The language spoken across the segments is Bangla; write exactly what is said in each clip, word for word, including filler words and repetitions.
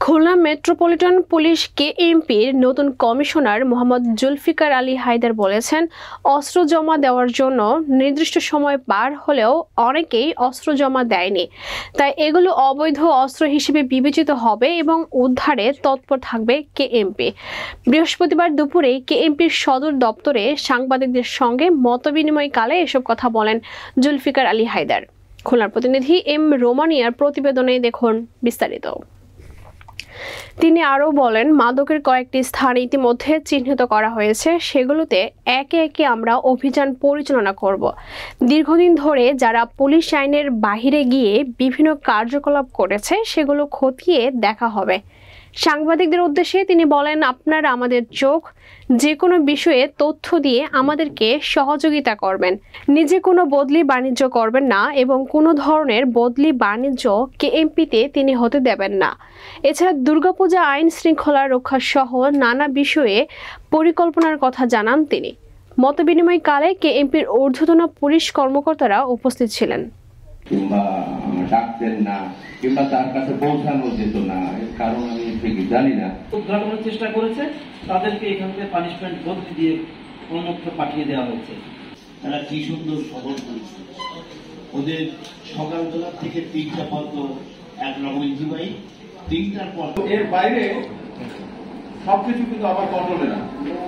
খুলনা মেট্রোপলিটন পুলিশ কেএমপির নতুন কমিশনার মোহাম্মদ জুলফিকার আলী হায়দার বলেছেন, অস্ত্র জমা দেওয়ার জন্য নির্দিষ্ট সময় পার হলেও অনেকেই অস্ত্র জমা দেয়নি, তাই এগুলো অবৈধ অস্ত্র হিসেবে বিবেচিত হবে এবং উদ্ধারে তৎপর থাকবে কেএমপি। বৃহস্পতিবার দুপুরে কেএমপির সদর দপ্তরে সাংবাদিকদের সঙ্গে মতবিনিময়কালে এসব কথা বলেন জুলফিকার আলী হায়দার। খুলনার প্রতিনিধি এম রোমানিয়ার প্রতিবেদনে দেখুন বিস্তারিত। তিনি আরও বলেন, মাদকের কয়েকটি স্থান ইতিমধ্যে চিহ্নিত করা হয়েছে, সেগুলোতে একে একে আমরা অভিযান পরিচালনা করব। দীর্ঘদিন ধরে যারা পুলিশ আইনের বাহিরে গিয়ে বিভিন্ন কার্যকলাপ করেছে সেগুলো খতিয়ে দেখা হবে। সাংবাদিকদের উদ্দেশ্যে তিনি বলেন, আপনারা আমাদের চোখ, যে কোনো বিষয়ে তথ্য দিয়ে আমাদেরকে সহযোগিতা করবেন। নিজে কোনো বদলি বাণিজ্য করবেন না এবং কোনো ধরনের বদলি বাণিজ্য কেএমপিতে তিনি হতে দেবেন না। এছাড়া দুর্গাপূজা আইন শৃঙ্খলা রক্ষা সহ নানা বিষয়ে পরিকল্পনার কথা জানান তিনি। মতবিনিময়কালে কেএমপির ঊর্ধ্বতন পুলিশ কর্মকর্তারা উপস্থিত ছিলেন। কিংবা ডাকতেন না, কিংবা তার কাছে পৌঁছানো যেত না, কারণ আমি ঠিক জানি না। উদ্ঘাটনের চেষ্টা করেছে, তাদেরকে এখান থেকে পানিশমেন্ট বদলি দিয়ে অন্যত্র পাঠিয়ে দেওয়া হয়েছে। তারা কি সুন্দর শহর করেছে, ওদের সকালবেলা থেকে তিনটা পর্যন্ত একরকম ইঞ্জিবাই, তিনটার পর এর বাইরে সবকিছু কিন্তু আমার কন্ট্রোলে না।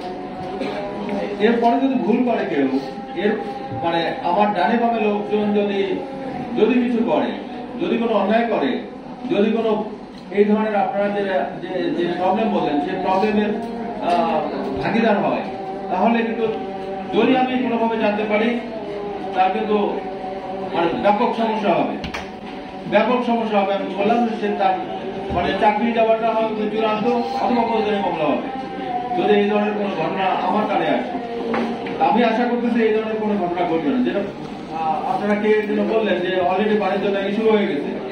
এরপরে যদি ভুল করে কেউ, এর মানে আমার ডানে বামে লোকজন যদি যদি কিছু করে, যদি কোনো অন্যায় করে, যদি কোনো এই ধরনের আপনারা যে যে প্রবলেম বলেন সেই প্রবলেমের ভাগিদার হয়, তাহলে কিন্তু যদি আমি কোনোভাবে জানতে পারি, তার কিন্তু মানে ব্যাপক সমস্যা হবে, ব্যাপক সমস্যা হবে। আমি বললাম যে তার মানে চাকরি যাওয়াটা হয়তো চূড়ান্ত অথবা ফৌজদারি মামলা হবে যদি এই ধরনের কোনো ঘটনা আমার কানে আসে। আমি আশা করতেছি এই ধরনের কোনো ঘটনা ঘটবে না। যেটা আপনারা কে যেন বললেন যে অলরেডি বাণিজ্য ইস্যু হয়ে গেছে,